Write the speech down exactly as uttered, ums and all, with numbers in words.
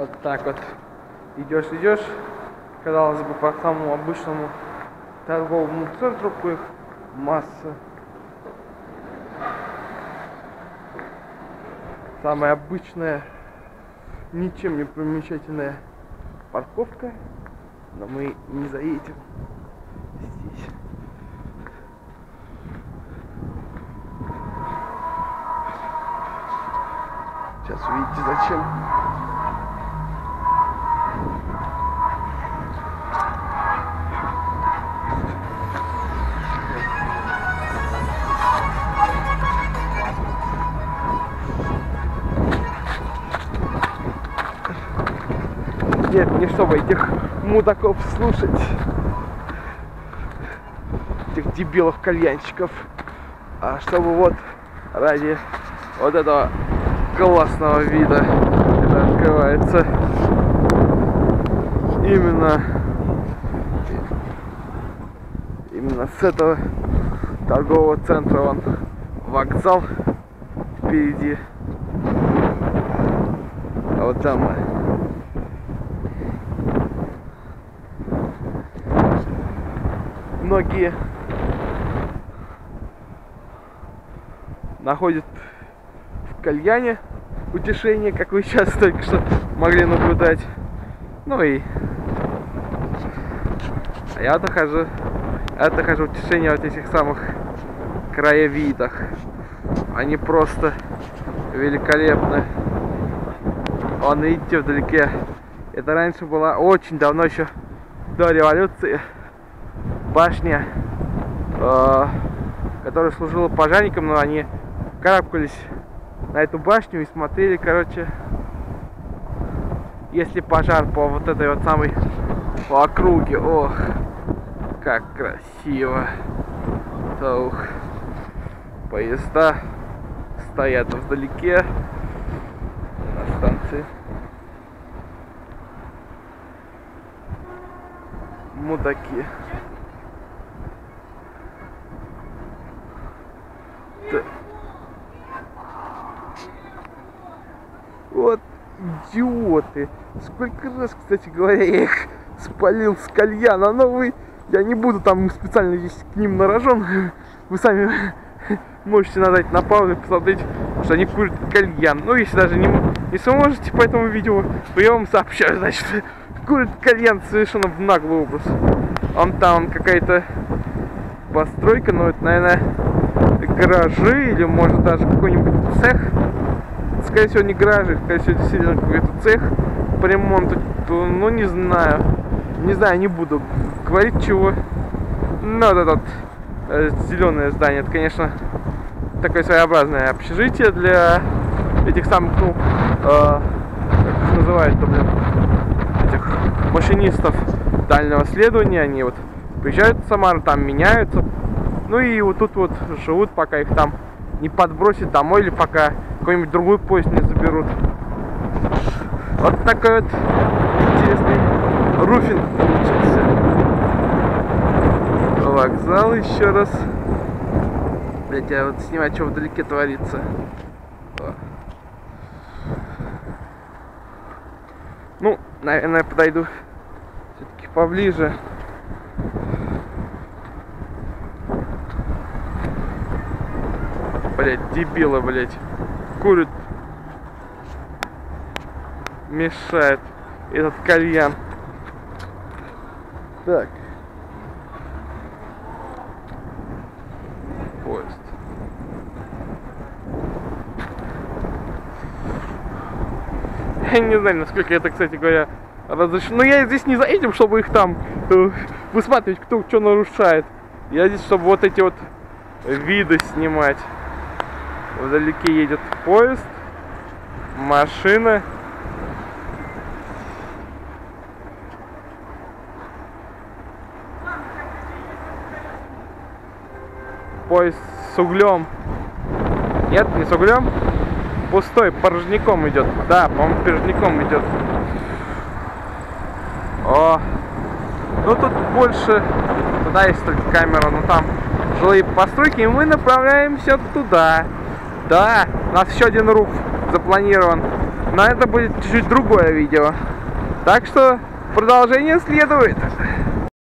Вот так вот. Идешь, идешь, казалось бы, по самому обычному торговому центру, коих масса. Самая обычная, ничем не примечательная парковка, но мы не заедем здесь. Сейчас увидите зачем. Нет, не чтобы этих мудаков слушать, этих дебилов-кальянщиков, а чтобы вот ради вот этого классного вида, это открывается именно именно с этого торгового центра. Вон вокзал впереди, а вот там многие находят в кальяне утешение, как вы сейчас только что могли наблюдать. Ну и а я нахожу, я нахожу утешение в этих самых краевидах. Они просто великолепны. Вон, видите, вдалеке. Это раньше была очень давно, еще до революции, башня, э, которая служила пожарникам, но они карабкались на эту башню и смотрели, короче, если пожар по вот этой вот самой по округе. Ох, как красиво. Ух. Поезда стоят вдалеке на станции. Мудаки. Вот идиоты. Сколько раз, кстати говоря, я их спалил с кальяна. Но вы, я не буду там специально здесь к ним на рожон. Вы сами можете нажать на паузу и посмотреть, что они курят кальян. Ну, если даже не, не сможете по этому видео, то я вам сообщаю, значит, курят кальян совершенно в наглый образ. Вон там какая-то постройка, но это, наверное, гаражи или может даже какой-нибудь цех. Скорее всего, не гаражи, скорее всего, действительно какой-то цех по ремонту. Ну, не знаю. Не знаю, не буду говорить чего. Но вот это вот э, зеленое здание, это, конечно, такое своеобразное общежитие для этих самых, ну, э, как их называют-то, блин, этих машинистов дальнего следования. Они вот приезжают в Самару, там меняются. Ну и вот тут вот живут, пока их там не подбросит домой или пока какой-нибудь другой поезд не заберут. Вот такой вот интересный руфинг получился. Вокзал еще раз. Блять, я вот снимаю, что вдалеке творится. О. Ну, наверное, подойду все-таки поближе. Блять, дебилы, блять. Курят. Мешает этот кальян. Так. Поезд. Я не знаю, насколько это, кстати говоря, разрешено. Но я здесь не за этим, чтобы их там э, высматривать, кто что нарушает. Я здесь, чтобы вот эти вот виды снимать. Вдалеке едет поезд, машина. Поезд с углем. Нет, не с углем. Пустой, порожняком идет. Да, по-моему, порожняком идет. О, ну тут больше. Туда есть только камера, но там жилые постройки, и мы направляемся туда. Да, у нас еще один руф запланирован. Но это будет чуть-чуть другое видео. Так что продолжение следует.